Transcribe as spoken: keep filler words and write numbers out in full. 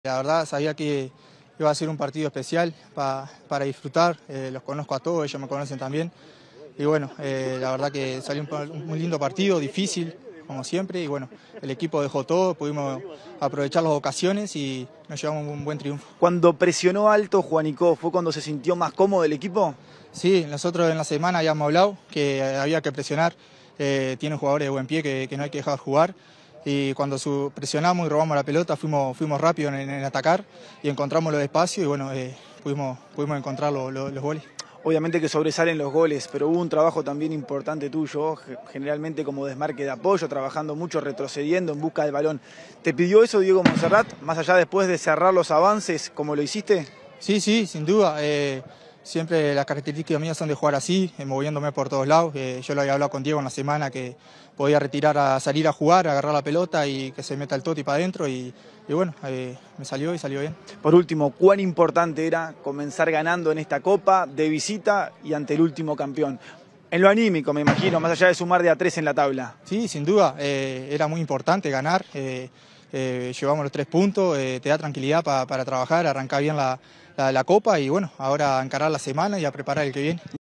La verdad sabía que iba a ser un partido especial pa, para disfrutar, eh, los conozco a todos, ellos me conocen también. Y bueno, eh, la verdad que salió un, un lindo partido, difícil, como siempre, y bueno, el equipo dejó todo, pudimos aprovechar las ocasiones y nos llevamos un buen triunfo. Cuando presionó alto Juanico, ¿fue cuando se sintió más cómodo el equipo? Sí, nosotros en la semana habíamos hablado que había que presionar, eh, tienen jugadores de buen pie que, que no hay que dejar jugar. Y cuando su, presionamos y robamos la pelota fuimos, fuimos rápidos en, en atacar y encontramos los espacios y bueno, eh, pudimos, pudimos encontrar lo, lo, los goles. Obviamente que sobresalen los goles, pero hubo un trabajo también importante tuyo, generalmente como desmarque de apoyo, trabajando mucho, retrocediendo en busca del balón. ¿Te pidió eso Diego Monserrat, más allá después de cerrar los avances como lo hiciste? Sí, sí, sin duda. Eh, siempre las características mías son de jugar así, eh, moviéndome por todos lados. Eh, yo lo había hablado con Diego en la semana que podía retirar a salir a jugar, agarrar la pelota y que se meta el toti para adentro y, y bueno, eh, me salió y salió bien. Por último, ¿cuán importante era comenzar ganando en esta Copa de visita y ante el último campeón? En lo anímico, me imagino, más allá de sumar de a tres en la tabla. Sí, sin duda, eh, era muy importante ganar. Eh, eh, llevamos los tres puntos, eh, te da tranquilidad pa, para trabajar, arrancar bien la, la, la Copa y bueno, ahora a encarar la semana y a preparar el que viene.